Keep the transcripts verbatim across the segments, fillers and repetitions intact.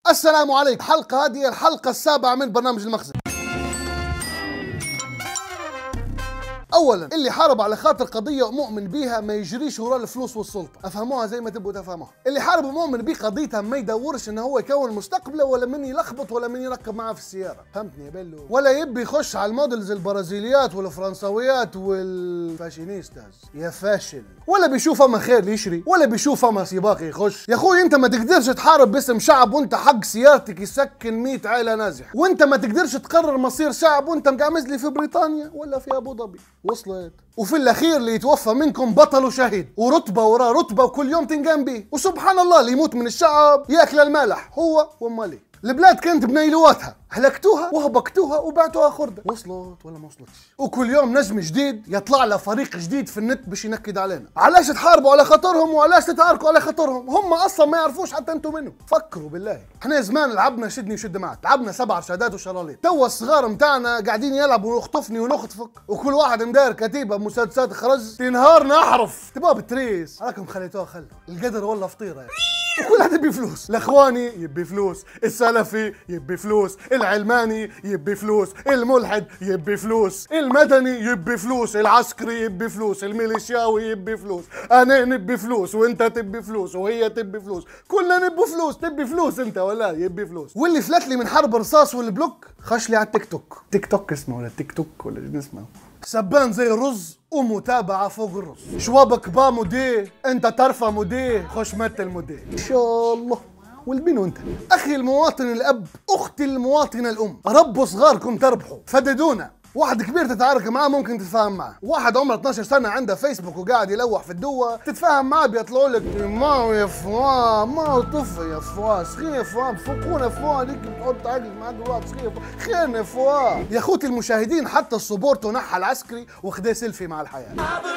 السلام عليكم. الحلقة هذه الحلقة السابعة من برنامج المخزن. اولا، اللي حارب على خاطر قضيه ومؤمن بيها ما يجريش ورا الفلوس والسلطه، افهموها زي ما تبوا تفهموها. اللي حارب ومؤمن بيه قضيتها ما يدورش انه هو يكون مستقبله ولا من يلخبط ولا من يركب معاه في السياره، فهمتني يا بلو؟ ولا يبي يخش على المودلز البرازيليات والفرنسويات والفاشينيستاز يا فاشل، ولا بيشوف اما خير يشري ولا بيشوف اما سباق يخش. يا اخوي انت ما تقدرش تحارب باسم شعب وانت حق سيارتك يسكن مئة عائله نازحه، وانت ما تقدرش تقرر مصير شعب وانت مقعمز لي في بريطانيا ولا في ابو ظبي. وصلت؟ وفي الاخير اللي يتوفى منكم بطل وشهيد ورتبه وراه رتبه وكل يوم تنقام به، وسبحان الله اللي يموت من الشعب ياكل المالح هو ومالي. البلاد كانت بنيلواتها، هلكتوها وهبكتوها وبعتوها خرده. وصلت ولا ما وصلتش؟ وكل يوم نجم جديد يطلع له فريق جديد في النت باش ينكد علينا. علاش تحاربوا على خاطرهم وعلاش تتعاركوا على خاطرهم؟ هم اصلا ما يعرفوش حتى انتم منهم. فكروا بالله. احنا زمان لعبنا شدني وشد معك، لعبنا سبع رشادات وشراليط. توا الصغار متاعنا قاعدين يلعبوا ونخطفني ونخطفك، وكل واحد مداير كتيبه مسدسات خرز تنهارنا احرف. تبغى بالتريس عليكم خليتوها خلوا القدر والله فطيره يعني. وكلها تبي فلوس. الاخواني يبي فلوس، السلفي يبي فلوس، العلماني يبي فلوس، الملحد يبي فلوس، المدني يبي فلوس، العسكري يبي فلوس، الميليشياوي يبي فلوس، انا نبي فلوس وانت تبي فلوس وهي تبي فلوس، كلنا نبي فلوس. تبي فلوس انت ولا يبي فلوس؟ واللي فلت لي من حرب الرصاص والبلوك خش لي على التيك توك. تيك توك اسمه ولا تيك توك ولا شنو اسمه؟ سبان زي الرز ومتابعة فوق الرز. شوابك با مودي، انت ترفع مودي، خش مثل مودي ان شاء الله. والبينو انت اخي المواطن الاب، اختي المواطنة الام، ربوا صغاركم تربحوا، فددونا. واحد كبير تتعارك معاه ممكن تتفاهم معاه، واحد عمره اثناشر سنة عنده فيسبوك وقاعد يلوح في الدوة تتفاهم معاه، بيطلعوا لك ما يا فوا ما طفل يا فوا صغير يا فوا فوقونا فوا ليك بتحط عقلك معاك الوقت صغير خير يا فوا. يا اخوتي المشاهدين حتى السبورتو نحى العسكري وخداه سيلفي مع الحياة.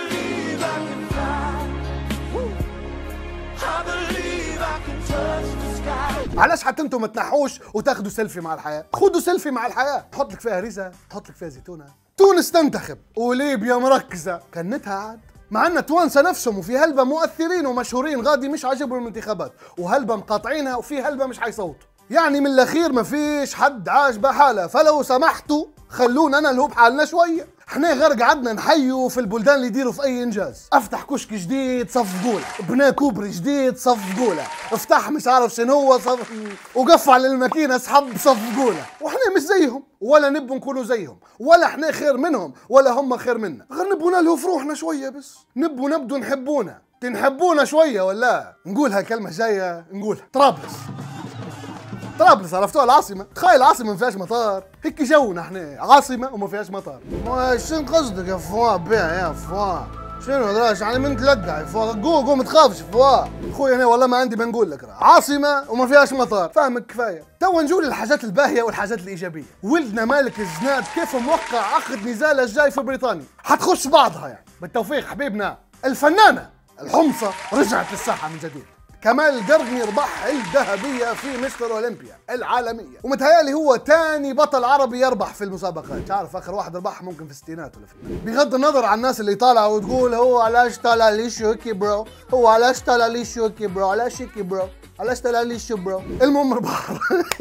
علاش حتى انتم ما تنحوش وتاخذوا سيلفي مع الحياه؟ خذوا سيلفي مع الحياه، تحط لك فيها ريزه، تحط لك فيها زيتونه. تونس تنتخب وليبيا مركزه، كنتها عاد. مع ان توانسه نفسهم وفي هلبة مؤثرين ومشهورين غادي مش عاجبهم الانتخابات، وهلبة مقاطعينها وفي هلبة مش حيصوتوا. يعني من الاخير ما فيش حد عاجبه حاله، فلو سمحتوا خلونا انا اللي هو بحالنا شويه. احنا غير قعدنا نحيوا في البلدان اللي يديروا في اي انجاز. افتح كشك جديد صفقوا له، بنى كوبري جديد صفقوا له، افتح مش عارف شنو هو صف... وقفل الماكينه اسحب صفقوا له. واحنا مش زيهم ولا نبوا نكونوا زيهم، ولا احنا خير منهم ولا هم خير منا، غير نبوا نلهوا في روحنا شويه بس. نبوا نبدو نحبونا، تنحبونا شويه ولا؟ نقولها كلمه جايه نقولها. طرابلس طرابلس عرفتوها العاصمة؟ تخيل العاصمة ما فيهاش مطار، هيك جونا احنا، عاصمة وما فيهاش مطار. ما شنو قصدك يا فوا بيع يا فوا؟ شنو هذاش يعني من تلقى يا فوا؟ قوم قوم ما تخافش فوا. اخوي انا والله ما عندي ما نقول لك، عاصمة وما فيهاش مطار، فاهمك كفاية. توا نجول للحاجات الباهية والحاجات الإيجابية. ولدنا مالك الزناد كيف موقع عقد نزاله الجاي في بريطانيا، حتخش بعضها يعني، بالتوفيق حبيبنا. الفنانة الحمصة رجعت للساحة من جديد. كمال القرني ربح الذهبية في مستر أولمبيا العالمية، ومتهيألي هو تاني بطل عربي يربح في المسابقات. تعرف آخر واحد ربح ممكن في الستينات ولا في المئة. بغض النظر عن الناس اللي طالعة وتقول هو علاش طالع لي شوكي برو، هو علاش طالع لي شوكي برو، علاش شيكي برو، علاش طالع لي شو برو. المهم ربح.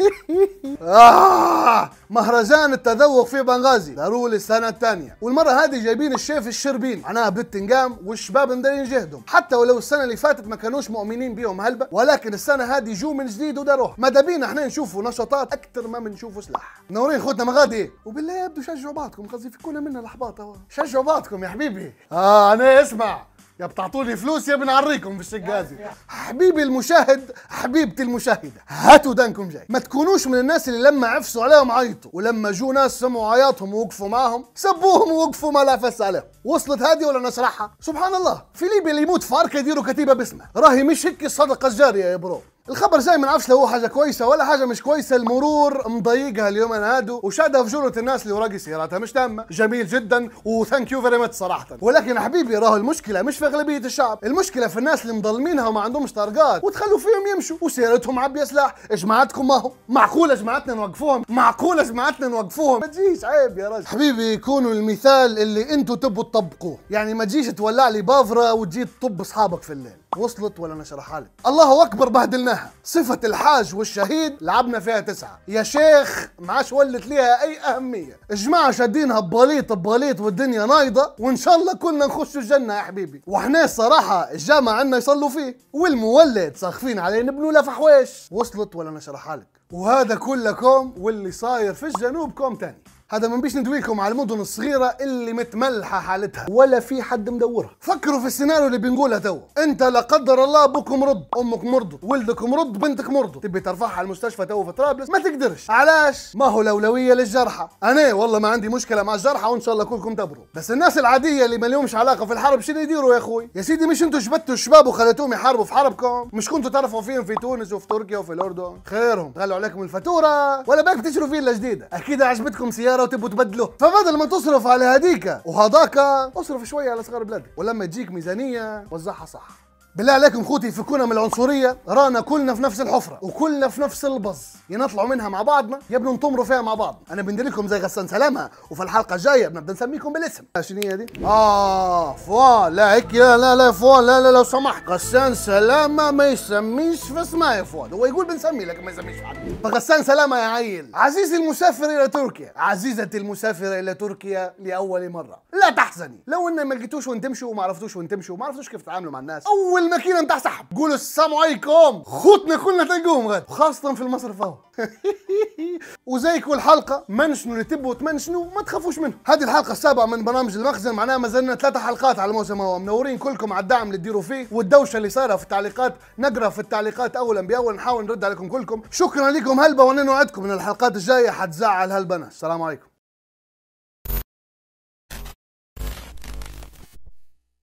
آه مهرجان التذوق في بنغازي ضروري السنة الثانية، والمرة هذه جايبين الشيف الشربين، معناها بدت تنقام والشباب مدارين جهدهم، حتى ولو السنة اللي فاتت ما كانوش مؤمنين بيهم هلبة، ولكن السنة هذه جو من جديد وداروها. ماذا بينا احنا نشوفوا نشاطات أكثر ما بنشوفوا سلاح. منورين خوتنا مغادي، وبالله يبدو شجعوا بعضكم، قصدي فيكونا منا الأحباط اهو. شجعوا بعضكم يا حبيبي. اه أنا اسمع، يا بتعطوني فلوس يا بنعريكم بالشق هذه. حبيبي المشاهد، حبيبتي المشاهدة، هاتوا دانكم جاي. ما تكونوش من الناس اللي لما عفسوا عليهم عيطوا، ولما جو ناس سمعوا عياطهم ووقفوا معهم سبوهم ووقفوا ما لا فس عليهم. وصلت هذه ولا نشرحها؟ سبحان الله، في ليبيا اللي يموت فاركة يديروا كتيبة باسمه، راهي مش هيك الصدقة الجارية يا برو. الخبر جاي ما نعرفش لو هو حاجه كويسه ولا حاجه مش كويسه، المرور مضيقها اليومين هادو وشادها في جرة الناس اللي وراقي سياراتها مش تامه. جميل جدا وثانك يو فيري ماتش صراحه، ولكن يا حبيبي راهو المشكله مش في اغلبيه الشعب، المشكله في الناس اللي مظلمينها وما عندهمش طارقات وتخلوا فيهم يمشوا وسيارتهم عبيه سلاح. جماعتكم ما هو معقوله جماعتنا نوقفوهم؟ معقوله جماعتنا نوقفوهم؟ ما تجيش عيب يا رجل. حبيبي يكونوا المثال اللي انتوا تبوا تطبقوه، يعني ما تجيش تولع لي بافره وتجي تطب اصحابك في الليل. وصلت ولا نشرحها لك؟ الله اكبر بهدلناها. صفة الحاج والشهيد لعبنا فيها تسعة يا شيخ، ما عادش ولت ليها اي اهمية. الجماعة شادينها ببليط ببليط والدنيا نايضة، وان شاء الله كلنا نخش الجنة يا حبيبي. وحنا الصراحة الجامع عندنا يصلوا فيه، والمولد ساخفين عليه نبنوا له فحواش. وصلت ولا نشرحها لك؟ وهذا كلكم واللي صاير في الجنوب كوم تاني. هذا ما بيش ندويكم على المدن الصغيرة اللي متملحة حالتها ولا في حد مدورها. فكروا في السيناريو اللي بنقولها توا. انت لا قدر الله ابوك مرض، امك مرضت، ولدك مرض، بنتك مرضت، تبي ترفعها على المستشفى توا في طرابلس ما تقدرش. علاش؟ ما هو الاولوية للجرحى. انا والله ما عندي مشكلة مع الجرحى وان شاء الله كلكم تبروا، بس الناس العادية اللي ما لهمش علاقة في الحرب شنو يديروا يا اخوي؟ يا سيدي مش انتوا شبتوا الشباب وخليتوهم يحاربوا في حربكم؟ مش كنتوا تعرفوا فيهم في تونس وفي تركيا وفي الاردن؟ خيرهم غلوا عليكم الفاتورة ولا بالك تشتروا فيلا جديدة؟ اكيد عجبتكم سيارة وتبوا تبدلوها. فبدل ما تصرف على هديك وهذاك اصرف شويه على صغار بلادك، ولما تجيك ميزانيه وزعها صح. بالله عليكم خوتي فكونا من العنصريه، رانا كلنا في نفس الحفره وكلنا في نفس البز، يا نطلعوا منها مع بعضنا يا بنطمروا فيها مع بعض. انا بندير لكم زي غسان سلامه، وفي الحلقه الجايه بنبدا نسميكم بالاسم. شنو هي دي؟ اه فوان، لا هيك لا لا لا فوان، لا لا لو سمحت، غسان سلامه ما يسميش في اسمها يا فوان، هو يقول بنسمي لكن ما يسميش في حد. فغسان سلامه يا عيل. عزيزي المسافر الى تركيا، عزيزتي المسافره الى تركيا لاول مره، لا تحزني لو ان ما لقيتوش وين تمشوا وما عرفتوش وين تمشوا وما عرفتوش كيف تتعاملوا مع الناس. اول ماكينه نتاع سحب قولوا السلام عليكم، خوتنا كلنا تلقوهم غد، خاصه في المصرف اهو. وزي كل حلقه منشنوا اللي تبوا تمنشنوا ما تخافوش منه. هذه الحلقه السابعه من برنامج المخزن، معناها ما زلنا ثلاثه حلقات على الموسم اهو. منورين كلكم على الدعم اللي تديروا فيه والدوشه اللي صايره في التعليقات، نقرا في التعليقات اولا باول، نحاول نرد عليكم كلكم. شكرا لكم هلبة، وانا نوعدكم ان الحلقات الجايه حتزعل هلبنا. السلام عليكم.